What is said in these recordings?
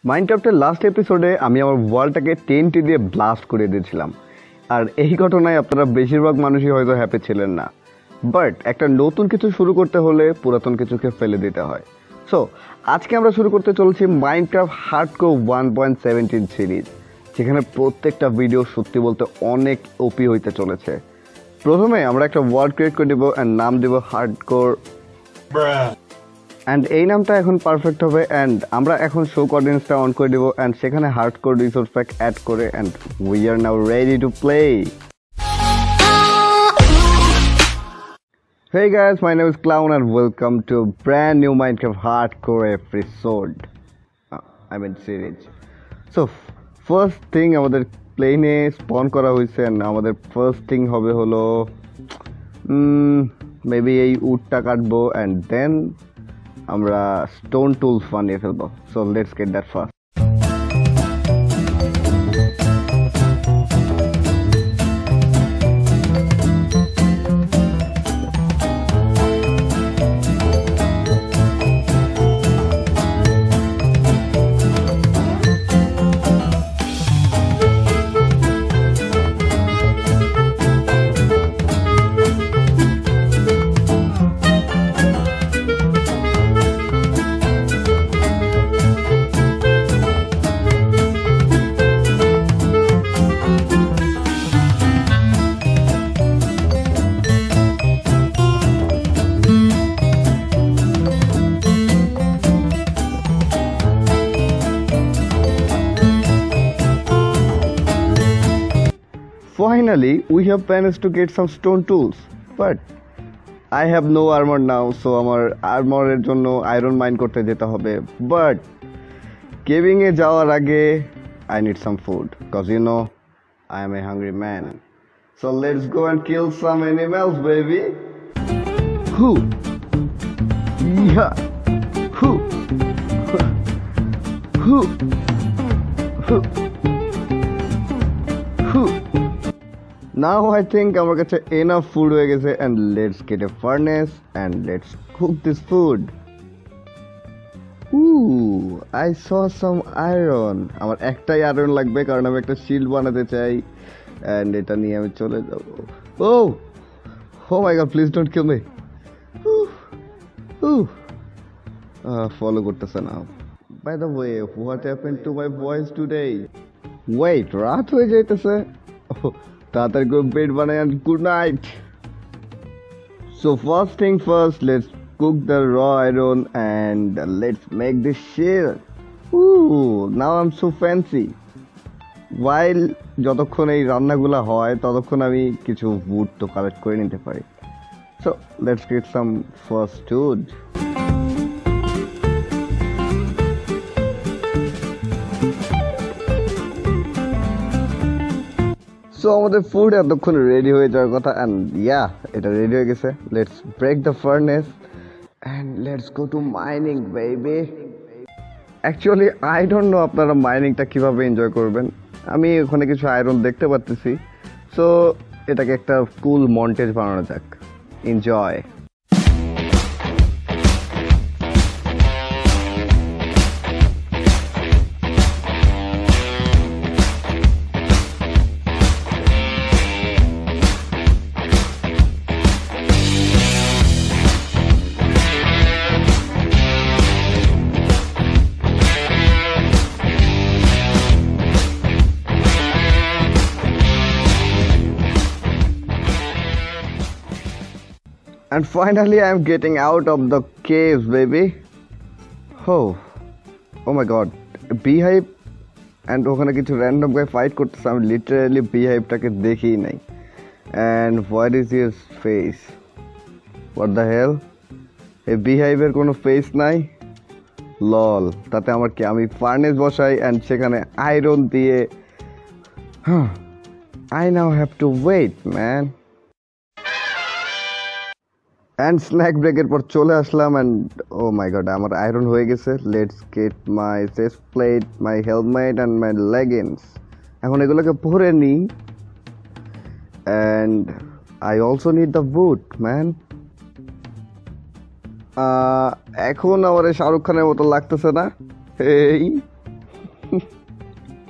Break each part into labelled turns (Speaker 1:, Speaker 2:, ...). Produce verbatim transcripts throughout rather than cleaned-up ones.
Speaker 1: মাইনক্রাফটের last এপিসোডে আমি আমার ওয়ার্ল্ডটাকে টেনটি দিয়ে ব্লাস্ট করে দিয়েছিলাম, আর এই ঘটনায় আপনারা বেশিরভাগ মানুষই হয়তো হ্যাপি ছিলেন না। বাট একটা নতুন কিছু শুরু করতে হলে পুরাতন কিছুকে ফেলে দিতে হয়। সো আজকে আমরা শুরু করতে চলছি Minecraft hardcore one point seventeen series, যেখানে প্রত্যেকটা ভিডিও সত্যি বলতে অনেক ওপি হইতে চলেছে। প্রথমে আমরা একটা ওয়ার্ল্ড ক্রিয়েট করে দেব অ্যান্ড নাম দেব হার্ডকোর, অ্যান্ড এই নামটা এখন পারফেক্ট হবে। অ্যান্ড আমরা এখন শো কোঅর্ডিনেটসটা অন করে দেবো অ্যান্ড সেখানে হার্ডকোর রিসোর্স প্যাক অ্যাড করে, and we are now ready to play. Hey guys, my name is Clown and welcome to a brand new Minecraft Hardcore episode. Uh, I mean series. So first thing আমাদের প্লেনে স্পন করা হয়েছে, and আমাদের first thing হবে হলো maybe এই উডটা কাটবো and then আমরা স্টোন টুলস বানিয়ে ফেলবো। So let's get that first. Finally, we have managed to get some stone tools, but I have no armor now, so আমার আর্মরের জন্য আয়রন মাইন করতে যেতে হবে। But কেভিং এ যাওয়ার আগে I need some food, cause you know I am a hungry man. So let's go and kill some animals, baby. Who? Yeah. Who? Who? Who? Who? Now I think আমার কাছে enough food হয়ে গেছে, and let's get a furnace and let's cook this food. Ooh, I saw some iron. আমার একটাই iron লাগবে কারণ আমি একটা শিল্ড বানাতে চাই, and এটা নিয়ে আমি চলে যাব। Oh, oh my god, please don't kill me. Ooh, ooh. Uh, follow করতেছে না। By the way, what happened to my voice today? Wait, রাত হয়ে যাইতেছে। Oh, তাড়াতাড়ি করে বেড বানাই and good night. So first thing first, let's cook the raw iron and let's make this shield. Ooh, now I'm so fancy. While যতক্ষণ এই রান্নাগুলো হয় ততক্ষণ আমি কিছু wood তো কালেক্ট করে নিতে পারি। So let's get some first wood. So আমাদের ফুড এতক্ষণ রেডি হয়ে যাওয়ার কথা, অ্যান্ড ইয়া এটা রেডি হয়ে গেছে। Let's break the furnace and let's go to mining baby. Actually I don't know আপনারা মাইনিংটা কীভাবে এনজয় করবেন। আমি ওখানে কিছু আয়রন দেখতে পাচ্ছি, সো এটাকে একটা কুল মন্টেজ বানানো যাক। Enjoy. And finally I am getting out of the caves, baby. Oh, oh my god, beehive and ওখানে কিছু random guy fight করতেছে। আমি literally beehive-টাকে দেখিই নাই। And what is his face? What the hell? এই beehive-এর কোনো face নাই? লল, তাতে আমার কি? আমি ফার্নেস বসাই and সেখানে আয়রন দিয়ে I now have to wait, man. And snack ব্রেকের পর চলে আসলাম, অ্যান্ড ও মাই গড আমার আয়রন হয়ে গেছে। Let's get my chest plate, my helmet and my leggings. এখন এগুলোকে পরে নিই, and I also need the boot man. এখন আমার শাহরুখ খানের মতো লাগতেছে না? এই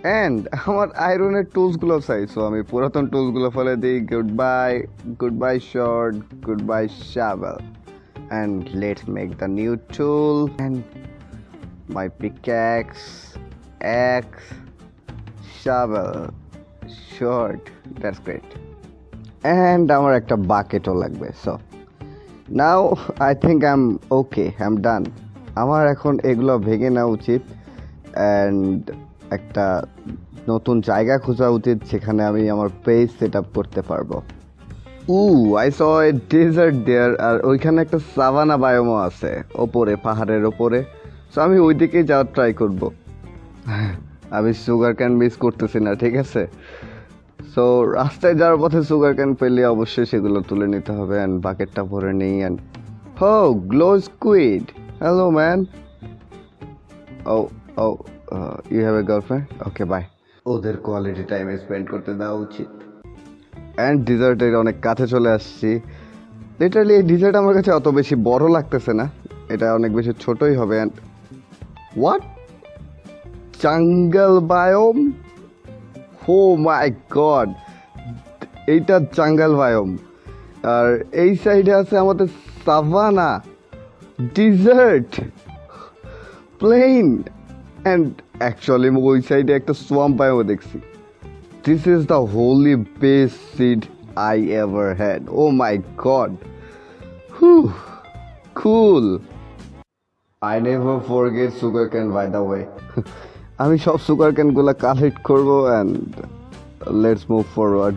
Speaker 1: এন্ড আমার আয়রনের টুলস গুলো চাই, সো আমি পুরাতন টুলস গুলো ফেলে দিই। Goodbye, goodbye sword, goodbye shovel, and let's make the new tool and my pickaxe, axe, shovel, short. That's great. And আমার একটা বাকেটও লাগবে। So now I think I'm okay, I'm done. আমার এখন এগুলো ভেঙে নেওয়া উচিত and একটা নতুন জায়গা খোঁজা উচিত যেখানে আমি আমার পেজ সেট আপ করতে পারবো। উ আই স এ ডেজার্ট দেয়ার, আর ওইখানে একটা সাভানা বায়োমও আছে ওপরে, পাহাড়ের ওপরে। সো আমি ওই দিকেই যাওয়ার ট্রাই করব। আমি সুগার ক্যান মিস করতেছি না, ঠিক আছে? সো রাস্তায় যাওয়ার পথে সুগার ক্যান পেলে অবশ্যই সেগুলো তুলে নিতে হবে। অ্যান্ড বাকেটটা ভরে নিই। অ্যান্ড হো, glow squid, hello man. Oh oh you have a girlfriend? Okay bye. ওদের কোয়ালিটি টাইম স্পেন্ড করতে দেওয়া উচিত। অ্যান্ড ডিজার্টের অনেক কাছে চলে আসছি। লিটারালি এই ডিজার্ট আমার কাছে অত বেশি বড় লাগতেছে না, এটা অনেক বেশি ছোটই হবে। And what, jungle biome? Oh my god, এইটা জাঙ্গল বায়োম। আর এই সাইডে আছে আমাদের savanna, desert, plain, and actually ওই সাইডে একটা সোয়াম্প বায়োম দেখছি। This is the holy best seed I ever had. Oh my god. Whew. Cool. I never forget sugarcane, by the way. আমি সব sugarcane গুলা কালেক্ট করব and let's move forward.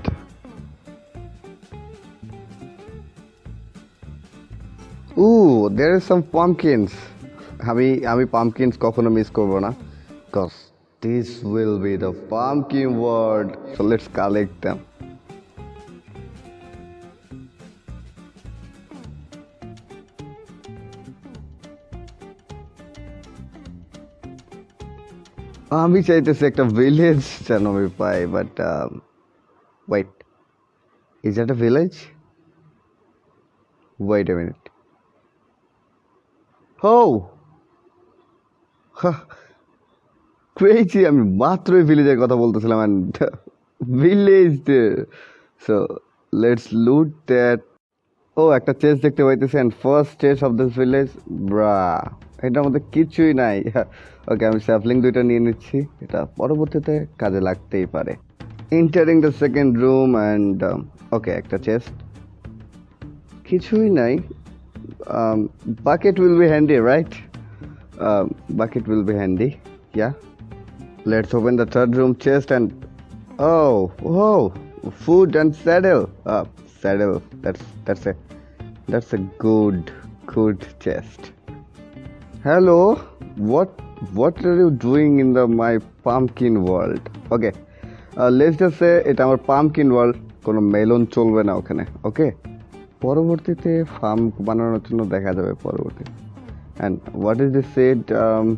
Speaker 1: Ooh, there is some pumpkins. আমি আমি pumpkins কখনো miss করব না, cause this will be the pumpkin world. So let's collect them. আমি চাইতেছি একটা ভিলেজ যেন আমি পাই, but wait, is that a village? Wait a minute. হো, ক্রেজি, আমি মাত্রই ভিলেজের কথা বলতেছিলাম। And village there. So let's loot that. Oh, একটা চেস্ট দেখতে পাইতেছি। And first chest of this village, bro, এটার মধ্যে কিছুই নাই। ওকে, আমি স্যাপলিং দুইটা নিয়ে নিচ্ছি, এটা পরবর্তীতে কাজে লাগতেই পারে। Entering the second room and okay, একটা চেস্ট, কিছুই নাই। Bucket will be handy, right? Bucket will be handy, yeah. Let's open the third room chest and oh, oh, food and saddle. Uh, saddle. That's that's a that's a good good chest. Hello. What what are you doing in the my pumpkin world? Okay. Uh, let's just say এটা আমার pumpkin world. কোনো melon চলবে না ওখানে। Okay. পরবর্তীতে farm বানানোর জন্য দেখা যাবে পরবর্তী। And what is this said? Um,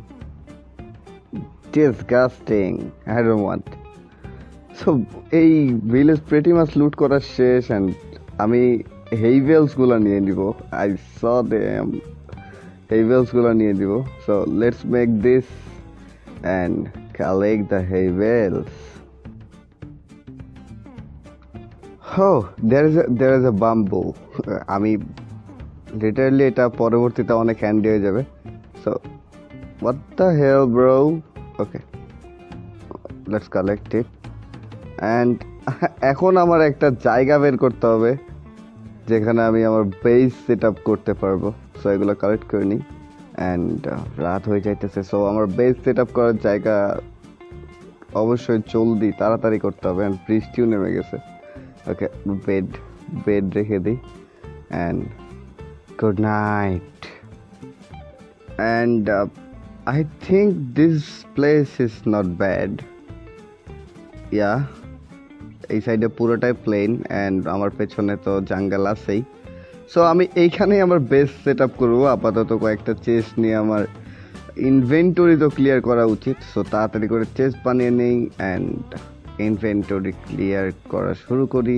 Speaker 1: disgusting. I don't want. So এই ভিলেজ প্রেটি মাছ লুট করা শেষ অ্যান্ড আমি হেইভেলস গুলো নিয়ে নিব। আই স দেম, হেইভেলস গুলো নিয়ে দিব। So let's make this and collect the hay bales. হো, there is there is a bamboo. আমি লিটারালি এটা পরবর্তীতে অনেক হ্যান্ডি হয়ে যাবে। So what the hell bro? Okay, let's collect it. And এখন আমার একটা জায়গা বের করতে হবে যেখানে আমি আমার বেস সেট আপ করতে পারবো। সো এগুলো কালেক্ট করে নিই। অ্যান্ড রাত হয়ে যাইতেছে, সো আমার বেস সেট আপ করার জায়গা অবশ্যই জলদি তাড়াতাড়ি করতে হবে। অ্যান্ড বৃষ্টিও নেমে গেছে। ওকে, বেড বেড রেখে দিই। And good night. And I think this place is not bad. Yeah, এই সাইডে পুরোটাই প্লেন অ্যান্ড আমার পেছনে তো জাঙ্গল আছেই। সো আমি এইখানেই আমার বেস সেট আপ করবো। আপাতত কয়েকটা চেস্ট নিয়ে আমার ইনভেন্টরি তো ক্লিয়ার করা উচিত। সো তাড়াতাড়ি করে চেস্ট বানিয়ে নেই অ্যান্ড ইনভেন্টরি ক্লিয়ার করা শুরু করি।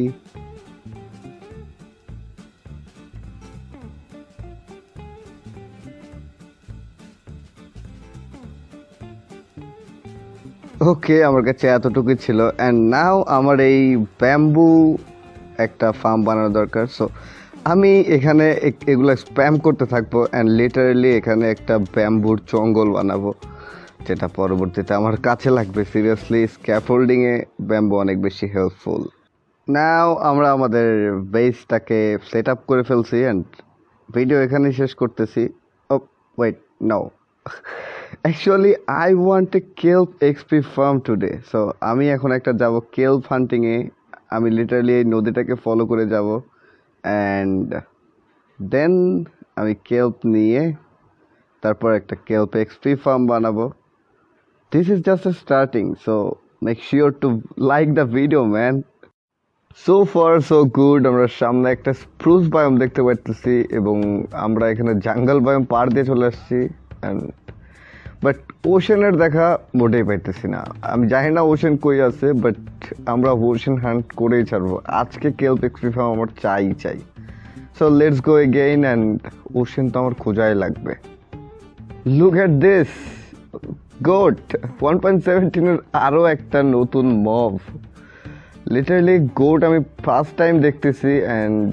Speaker 1: ওকে, আমার কাছে এতটুকুই ছিল। অ্যান্ড নাও আমার এই ব্যাম্বু একটা ফার্ম বানানো দরকার। সো আমি এখানে এ- এগুলো স্প্যাম করতে থাকবো অ্যান্ড লিটারালি এখানে একটা ব্যাম্বুর জঙ্গল বানাবো, যেটা পরবর্তীতে আমার কাছে লাগবে। সিরিয়াসলি স্ক্যাফোল্ডিংয়ে ব্যাম্বু অনেক বেশি হেল্পফুল। নাও আমরা আমাদের বেসটাকে সেট আপ করে ফেলছি অ্যান্ড ভিডিও এখানেই শেষ করতেছি। Oh wait, no, actually I want a kelp XP farm today. So আমি এখন একটা যাব কেল্প হান্টিংয়ে। আমি লিটারালি এই নদীটাকে ফলো করে যাব অ্যান্ড দেন আমি কেল্প নিয়ে তারপর একটা কেল্প এক্সপি ফার্ম বানাবো। This is just a starting, so make sure to like the video man. So far so good. আমরা সামনে একটা স্প্রুস বায়োম দেখতে পাচ্ছি এবং আমরা এখানে জাঙ্গল বায়োম পার দিয়ে চলে আসছি অ্যান্ড বাট ওশেনের দেখা মোটেই পাইতেছি না। আমি জানি না ওশেন কই আছে, বাট আমরা ওশেন হান্ট করেই ছাড়বো আজকে। কেল্প এক্সপি ফার্ম আমার চাই চাই। So let's go again and ocean তো আমার খোঁজাই লাগবে। Look at this goat one point সেভেন্টিনের আরও একটা নতুন মব। লিটারালি গোট আমি ফার্স্ট টাইম দেখতেছি and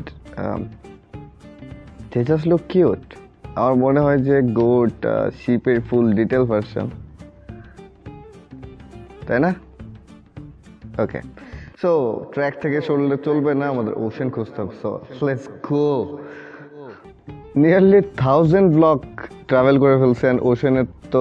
Speaker 1: they just look cute. আমার মনে হয় যে গোট শিপের ফুল ডিটেল ভার্সন, তাই না? ওকে, সো ট্র্যাক থেকে সরলে চলবে না, আমাদের ওশেন খুঁজতে হবে। So let's go. Nearly thousand block travel করে ফেলছেন ওশেনের তো।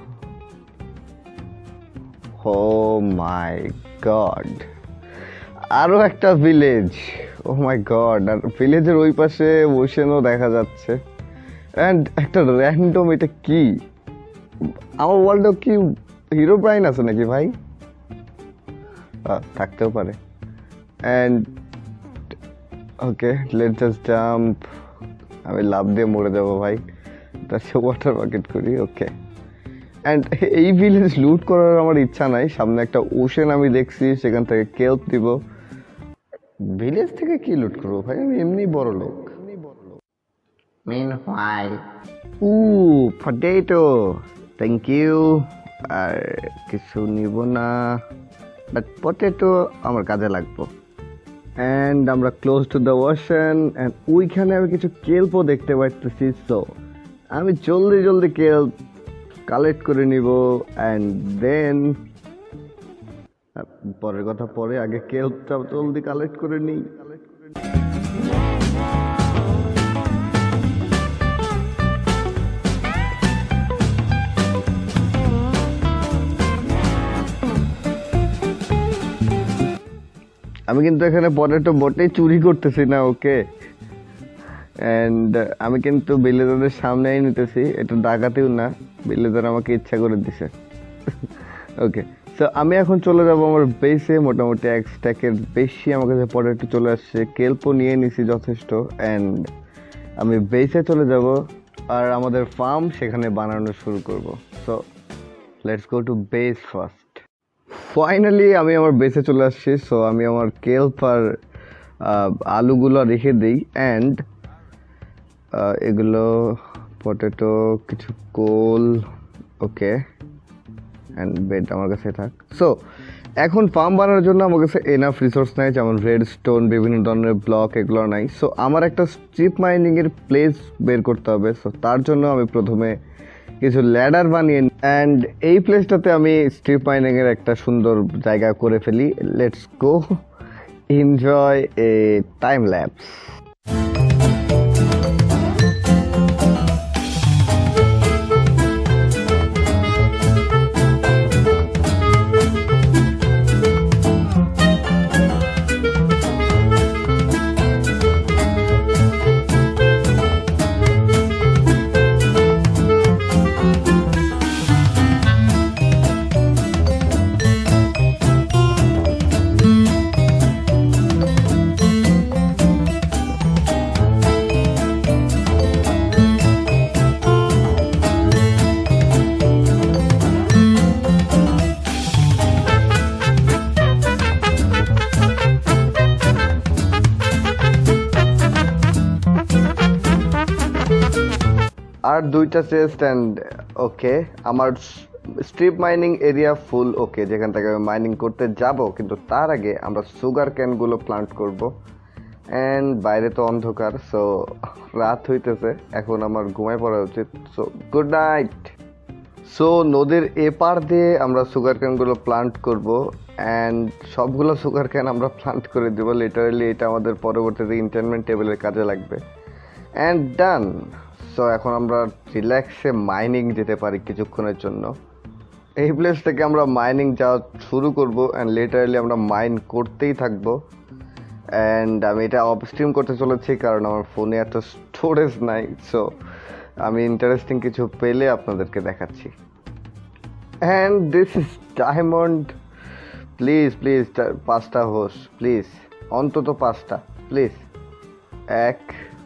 Speaker 1: ও মাই গড, আরো একটা ভিলেজ। ও মাই গড, আর ভিলেজের ওই পাশে ওশেনও দেখা যাচ্ছে। অ্যান্ড একটা র্যান্ডম, এটা কি? আমার ওয়ার্ল্ডেও কি হিরো ব্রাইন আছে নাকি ভাই? থাকতেও পারে। And okay, let's just jump. আমি লাভ দিয়ে মরে যাবো ভাই, তার সে ওয়াটার বাকেট করি। ওকে, অ্যান্ড এই ভিলেজ লুট করার আমার ইচ্ছা নাই। সামনে একটা ওশেন আমি দেখছি, সেখান থেকে কেল্প দিব। ভিলেজ থেকে কি লুট করবো ভাই? আমি এমনি বড় লোক।
Speaker 2: Meanwhile,
Speaker 1: উ পটেটো, থ্যাংক ইউ। আর কিছু নিব না, বাট পটেটো আমার কাজে লাগবো। অ্যান্ড আমরা close to the ocean and ওইখানে আমি কিছু কেল্পও দেখতে পাইতেছি। সো আমি জলদি জলদি কেল্প কালেক্ট করে নিব অ্যান্ড দেন পরের কথা পরে, আগে কেল্পটা জলদি কালেক্ট করে নিই। আমি কিন্তু এখানে পটেটো বটেই চুরি করতেছি না, ওকে? অ্যান্ড আমি কিন্তু বিলেদারদের সামনেই নিতেছি, এটা ডাকাতেও না, বিলেদার আমাকে ইচ্ছা করে দিছে। ওকে, তো আমি এখন চলে যাব আমার বেসে। মোটামুটি এক স্ট্যাকের বেশি আমার কাছে পটেটো চলে আসছে, কেল্পও নিয়ে নিছি যথেষ্ট। অ্যান্ড আমি বেসে চলে যাব আর আমাদের ফার্ম সেখানে বানানো শুরু করব। So let's go to base first. Finally আমি আমার বেসে চলে আসছি। সো আমি আমার কেল্প আর আলুগুলো রেখে দিই অ্যান্ড এগুলো পটেটো, কিছু কোল, ওকে, অ্যান্ড বেড আমার কাছে থাক। সো এখন ফার্ম বানানোর জন্য আমার কাছে এনাফ রিসোর্স নাই, যেমন রেড স্টোন, বিভিন্ন ধরনের ব্লক, এগুলো নাই। সো আমার একটা স্ট্রিপ মাইনিংয়ের প্লেস বের করতে হবে। সো তার জন্য আমি প্রথমে কিছু ল্যাডার বানিয়ে অ্যান্ড এই প্লেসটাতে আমি স্ট্রিপ মাইনিংয়ের একটা সুন্দর জায়গা করে ফেলি। Let's go enjoy a time lapse. আর দুইটা চেস্ট অ্যান্ড ওকে, আমার strip mining area full okay, যেখান থেকে আমি মাইনিং করতে যাব, কিন্তু তার আগে আমরা সুগার ক্যানগুলো প্লান্ট করব। অ্যান্ড বাইরে তো অন্ধকার, সো রাত হইতেছে, এখন আমার ঘুমায় পড়া উচিত। So good night. সো নদীর এপার দিয়ে আমরা সুগার ক্যানগুলো প্লান্ট করব, অ্যান্ড সবগুলো সুগার ক্যান আমরা প্লান্ট করে দেবো। লিটারালি এটা আমাদের পরবর্তীতে ইন্টারমেন্ট টেবিলের কাজে লাগবে। And done. সো এখন আমরা রিল্যাক্সে মাইনিং যেতে পারি কিছুক্ষণের জন্য। এই প্লেস থেকে আমরা মাইনিং যাওয়া শুরু করব, অ্যান্ড লিটারালি আমরা মাইন করতেই থাকবো। অ্যান্ড আমি এটা অফ স্ট্রিম করতে চলেছি কারণ আমার ফোনে এত স্টোরেজ নাই। সো আমি ইন্টারেস্টিং কিছু পেলে আপনাদেরকে দেখাচ্ছি। And this is diamond. Please please পাঁচটা হোস, প্লিজ অন্তত পাঁচটা, প্লিজ। এক,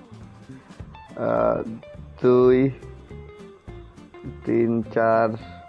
Speaker 1: দুই, তিন, চার,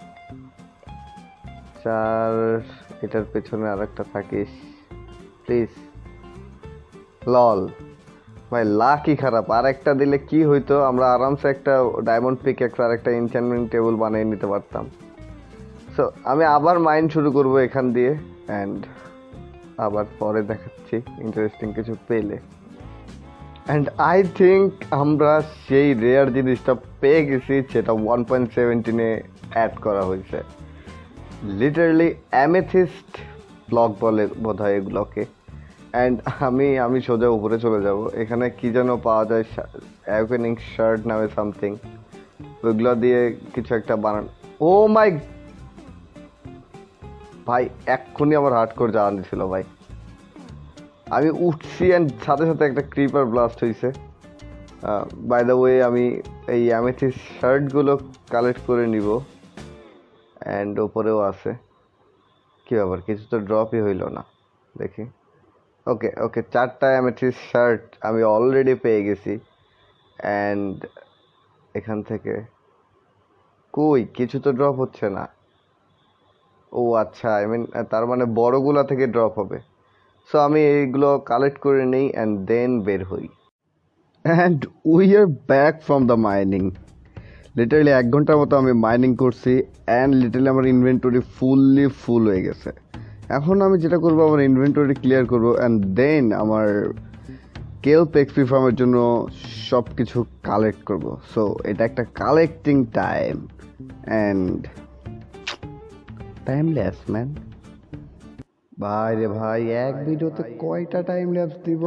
Speaker 1: চার, এটার পেছনে আর একটা থাকিস প্লিজ। লল ভাই, লাকই খারাপ। আর একটা দিলে কি হইতো, আমরা আরামসে একটা ডায়মন্ড পিক একটা আর একটা এনচ্যান্টমেন্ট টেবিল বানিয়ে নিতে পারতাম। সো আমি আবার মাইন্ড শুরু করব এখান দিয়ে, অ্যান্ড আবার পরে দেখাচ্ছি ইন্টারেস্টিং কিছু পেলে। অ্যান্ড আই থিঙ্ক আমরা সেই রেয়ার জিনিসটা পেয়ে গেছি, সেটা ওয়ান পয়েন্ট সেভেন্টিনে অ্যাড করা হয়েছে। লিটারালি অ্যামেথিস্ট ব্লক বলে বোধ হয় এগুলোকে। অ্যান্ড আমি আমি সোজা উপরে চলে যাব। এখানে কি যেন পাওয়া যায়, অ্যাওয়েনিং শার্ট নামে সামথিং, ওইগুলো দিয়ে কিছু একটা বানান। ও মাই ভাই, এক্ষুনি আমার হার্ট করে যাওয়া দিছিল ভাই। আমি উঠছি অ্যান্ড সাথে সাথে একটা ক্রিপার ব্লাস্ট হয়েছে। বাই দ্য ওয়ে আমি এই অ্যামেথিস্ট শার্টগুলো কালেক্ট করে নিব। অ্যান্ড ওপরেও আছে। কী ব্যাপার, কিছু তো ড্রপই হইল না, দেখি। ওকে ওকে, চারটা অ্যামেথিস্ট শার্ট আমি অলরেডি পেয়ে গেছি। অ্যান্ড এখান থেকে কই কিছু তো ড্রপ হচ্ছে না। ও আচ্ছা, আই মিন তার মানে বড়গুলা থেকে ড্রপ হবে। সো আমি এইগুলো কালেক্ট করে নিই অ্যান্ড দেন বের হই। And we are back from the mining. Literally এক ঘন্টার মতো আমি মাইনিং করছি, অ্যান্ড লিটারালি আমার ইনভেন্টরি ফুললি ফুল হয়ে গেছে। এখন আমি যেটা করবো, আমার ইনভেন্টরি ক্লিয়ার করবো, অ্যান্ড দেন আমার কেল্প এক্সপি ফার্মের জন্য সব কিছু কালেক্ট করবো। সো এটা একটা collecting time, and time lapse man. ভাই রে ভাই, এক ভিডিওতে কয়টা টাইম ল্যাপস দিব?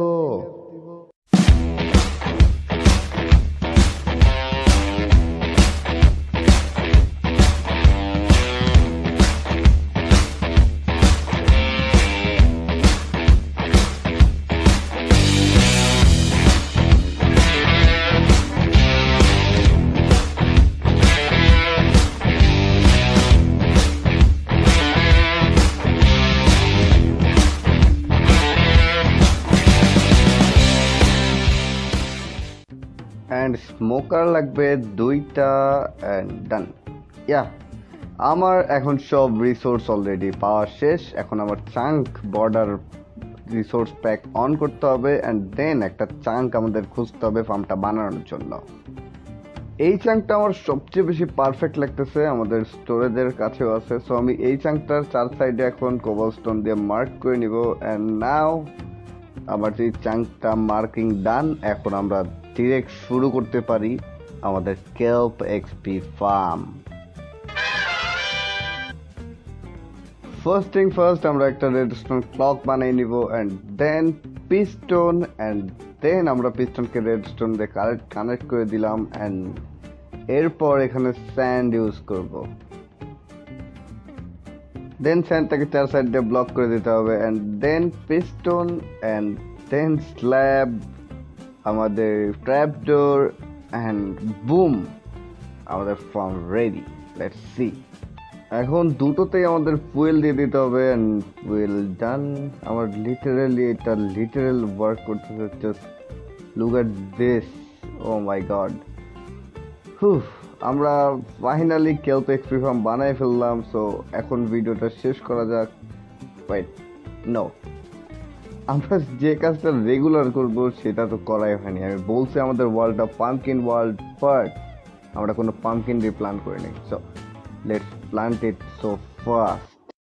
Speaker 1: অ্যান্ড স্মোকার লাগবে দুইটা, অ্যান্ড ডান। ইয়া, আমার এখন সব রিসোর্স অলরেডি পাওয়া শেষ। এখন আমার chunk border resource pack on করতে হবে, অ্যান্ড দেন একটা চাঙ্ক আমাদের খুঁজতে হবে ফার্মটা বানানোর জন্য। এই চাঙ্কটা আমার সবচেয়ে বেশি পারফেক্ট লাগতেছে, আমাদের স্টোরেজের কাছেও আছে। সো আমি এই চাঙ্কটার চার সাইডে এখন কোবলস্টোন দিয়ে মার্ক করে নিব। অ্যান্ড নাও আমার এই চাঙ্কটা মার্কিং ডান। এখন আমরা ডিরেক্ট শুরু করতে পারি আমাদের kelp XP farm. First thing first, আমরা একটা রেডস্টোন ক্লক বানিয়ে নিব, and then piston, and then আমরা পিস্টনকে রেডস্টোন দিয়ে কানেক্ট কানেক্ট করে দিলাম। অ্যান্ড এরপর এখানে স্যান্ড ইউজ করব। দেন স্যান্ডটাকে চার সাইড দিয়ে ব্লক করে দিতে হবে, and then piston, and then slab, আমাদের ট্র্যাপ ডোর, অ্যান্ড বুম, আমাদের ফার্ম রেডি। Let's see. এখন দুটোতেই আমাদের ফুয়েল দিয়ে দিতে হবে, অ্যান্ড ফুয়েল ডান। আমার লিটারালি এটা লিটারাল ওয়ার্ক করতেছে। Just look at this, oh my god. হুফ, আমরা ফাইনালি কেল্প এক্সপি ফার্ম বানাই ফেললাম। সো এখন ভিডিওটা শেষ করা যাক। ওয়েট, নো, আমরা যে কাজটা রেগুলার করব সেটা তো করাই হয়নি। আমি বলছি আমাদের ওয়ার্ল্ডটা পাম্পকিন ওয়ার্ল্ড, বাট আমরা কোনো পাম্পকিন দিয়ে প্ল্যান করিনি। So let's plant it so fast.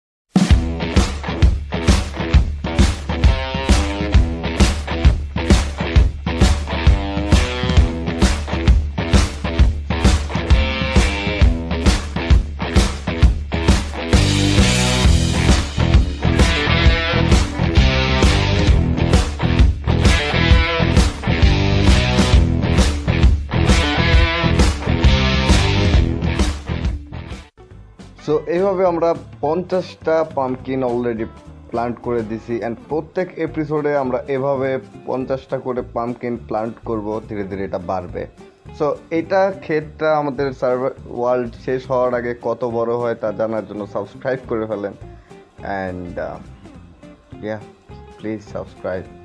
Speaker 1: So এইভাবে আমরা পঞ্চাশটা পামকিন অলরেডি প্লান্ট করে দিছি অ্যান্ড প্রত্যেক এপিসোডে আমরা এভাবে পঞ্চাশটা করে পামকিন প্লান্ট করব, ধীরে ধীরে এটা বাড়বে। সো এটা ক্ষেতটা আমাদের সার্ভার ওয়ার্ল্ড শেষ হওয়ার আগে কত বড় হয় তা জানার জন্য সাবস্ক্রাইব করে ফেলেন অ্যান্ড ইয়া প্লিজ সাবস্ক্রাইব।